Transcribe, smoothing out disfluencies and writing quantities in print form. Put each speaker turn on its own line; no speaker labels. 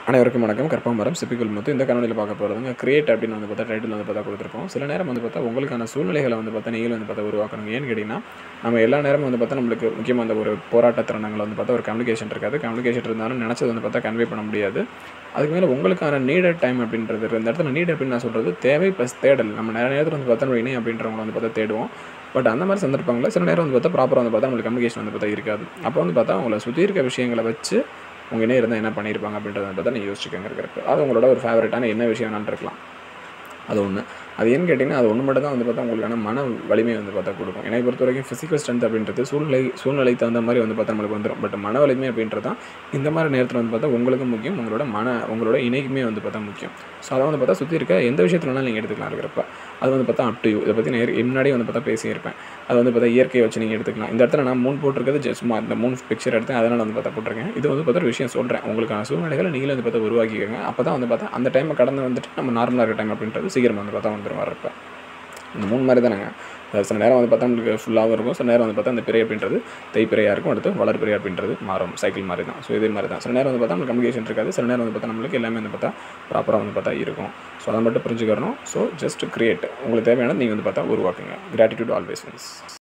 அனைவருக்கும் வணக்கம். கற்பகம் சிப்பிக்குள் முத்து. இந்த காணொலியில் பார்க்க போகிறதுங்க கிரியேட் அப்படின்னு வந்து பார்த்தா டைட்டில் வந்து பார்த்தா கொடுத்துருப்போம். சில நேரம் வந்து பார்த்தா உங்களுக்கான சூழ்நிலைகளை வந்து பார்த்தா நீங்களும் வந்து பார்த்தா உருவாக்கணும். ஏன்னு கேட்டிங்கன்னா, நம்ம எல்லா நேரமும் வந்து பார்த்தா நம்மளுக்கு முக்கியமாக அந்த ஒரு போராட்ட தருணங்கள் வந்து பார்த்தா ஒரு கம்யூனிகேஷன் இருக்காது. கம்யூனிகேஷன் இருந்தாலும் நினச்சது வந்து பார்த்தா கன்வே பண்ண முடியாது. அதுக்கு மேலே உங்களுக்கான நீடட் டைம் அப்படின்றது இந்த இடத்துல நீட் அப்படின்னு நான் சொல்கிறது தேவை ப்ளஸ் தேடல். நம்ம நிறைய நேரத்தில் வந்து பார்த்தா நம்ம இணை அப்படின்றவங்க வந்து பார்த்தா தேடுவோம். பட் அந்த மாதிரி சந்தர்ப்பங்களில் சில நேரம் வந்து பார்த்தா ப்ராப்பராக வந்து பார்த்தா நம்மளுக்கு கம்யூனிகேஷன் வந்து பார்த்தா இருக்காது. அப்போ வந்து பார்த்தா உங்களை சுற்றி இருக்க விஷயங்களை வச்சு உங்கள் இணையம் இருந்தால் என்ன பண்ணியிருப்பாங்க அப்படின்றத பார்த்தா நீங்கள் யோசிச்சுக்கோங்க இருக்கிறது. அது உங்களோட ஒரு ஃபேவரட்டான என்ன விஷயம் வேணாலும் இருக்கலாம். அது ஒன்று. அது ஏன்னு கேட்டிங்கன்னா, அது ஒன்று மட்டும் தான் வந்து பார்த்தா உங்களுக்கான மன வலிமை வந்து பார்த்தா கொடுக்கும். என்னை பொறுத்த வரைக்கும் ஃபிசிக்கல் ஸ்ட்ரென்த் அப்படின்றது சூழ்நிலைக்கு தகுந்த மாதிரி வந்து பார்த்தா நம்மளுக்கு வந்துடும். பட் மன வலிமை அப்படின்றது தான் இந்த மாதிரி நேரத்தில் வந்து பார்த்தா உங்களுக்கும் முக்கியம், உங்களோட இணைக்குமே வந்து பார்த்தா முக்கியம். ஸோ அதை வந்து பார்த்தா சுற்றி இருக்க எந்த விஷயத்துல வேணாலும் நீங்கள் எடுத்துக்கலாம் இருக்கிறப்ப. அது வந்து பார்த்தா அப் டு யூ. இதை பற்றி நான் முன்னாடியே வந்து பார்த்தா பேசியிருப்பேன். அது வந்து பார்த்தா இயற்கையை வச்சு நீங்கள் எடுத்துக்கலாம். இந்த இடத்துல நான் மூன் போட்டிருக்கிறது சும்மா இந்த மூன் பிக்சர் எடுத்து அதனால் வந்து பார்த்தா போட்டிருக்கேன். இது வந்து பார்த்தா ஒரு விஷயம் சொல்கிறேன். உங்களுக்கான சூழ்நிலைகளை நீங்களே வந்து பார்த்தா உருவாக்கிக்கோங்க. அப்போ தான் வந்து பார்த்தா அந்த டைமை கடந்து வந்துட்டு நம்ம நார்மலாக இருக்க டைம் அப்படின்றது சீக்கிரம் வந்து பார்த்தா வந்துடும் வரப்போ. இந்த 3 மாதிரி தானேங்க. சில நேரம் வந்து பார்த்தா நம்மளுக்கு ஃபுல்லாகவும் இருக்கும். சில நேரம் வந்து பார்த்தா அந்த பிறை அப்படின்றது தேய்பிறையாக இருக்கும். அடுத்து வளர்பிறை அப்படின்றது மாறும். சைக்கிள் மாதிரி தான். ஸோ இதே மாதிரி தான். சில நேரம் வந்து பார்த்தா நம்மளுக்கு கம்யூனிகேஷன் இருக்காது. சில நேரம் வந்து பார்த்தா நம்மளுக்கு எல்லாமே வந்து பார்த்தா ப்ராப்பராக வந்து பார்த்தா இருக்கும். ஸோ அதை மட்டும் புரிஞ்சுக்கிறணும். So just create. உங்களுக்கு தேவையானது நீங்கள் வந்து பார்த்தா உருவாக்குங்க. Gratitude always wins.